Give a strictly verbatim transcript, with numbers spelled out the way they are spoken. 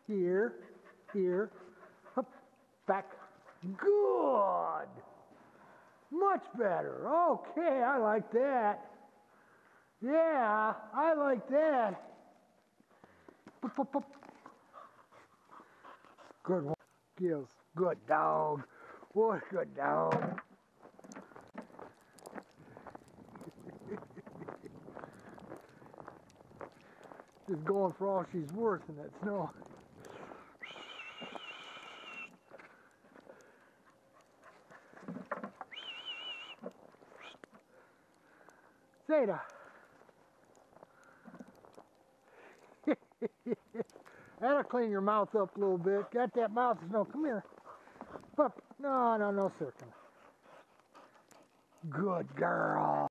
here, here, up, back. Good. Much better. Okay, I like that. Yeah, I like that. Good one. Gills. Good dog. What a good dog. Just going for all she's worth in that snow. Zeta. That'll clean your mouth up a little bit. Got that mouth of snow. Come here. Up. No, no, no circling. Good girl.